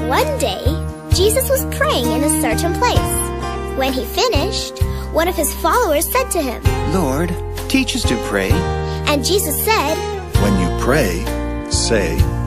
One day, Jesus was praying in a certain place. When he finished, one of his followers said to him, "Lord, teach us to pray." And Jesus said, "When you pray, say,